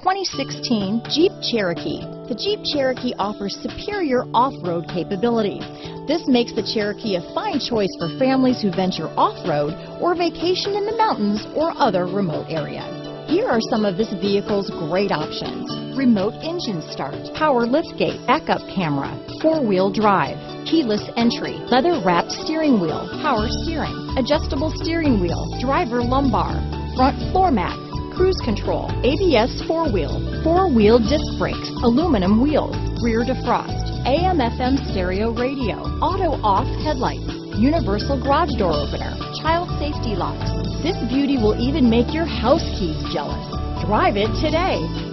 2016 Jeep Cherokee. The Jeep Cherokee offers superior off-road capability. This makes the Cherokee a fine choice for families who venture off-road or vacation in the mountains or other remote areas. Here are some of this vehicle's great options: remote engine start, power liftgate, backup camera, four-wheel drive, keyless entry, leather-wrapped steering wheel, power steering, adjustable steering wheel, driver lumbar, front floor mats, cruise control, ABS four-wheel disc brakes, aluminum wheels, rear defrost, AM/FM stereo radio, auto-off headlights, universal garage door opener, child safety locks. This beauty will even make your house keys jealous. Drive it today.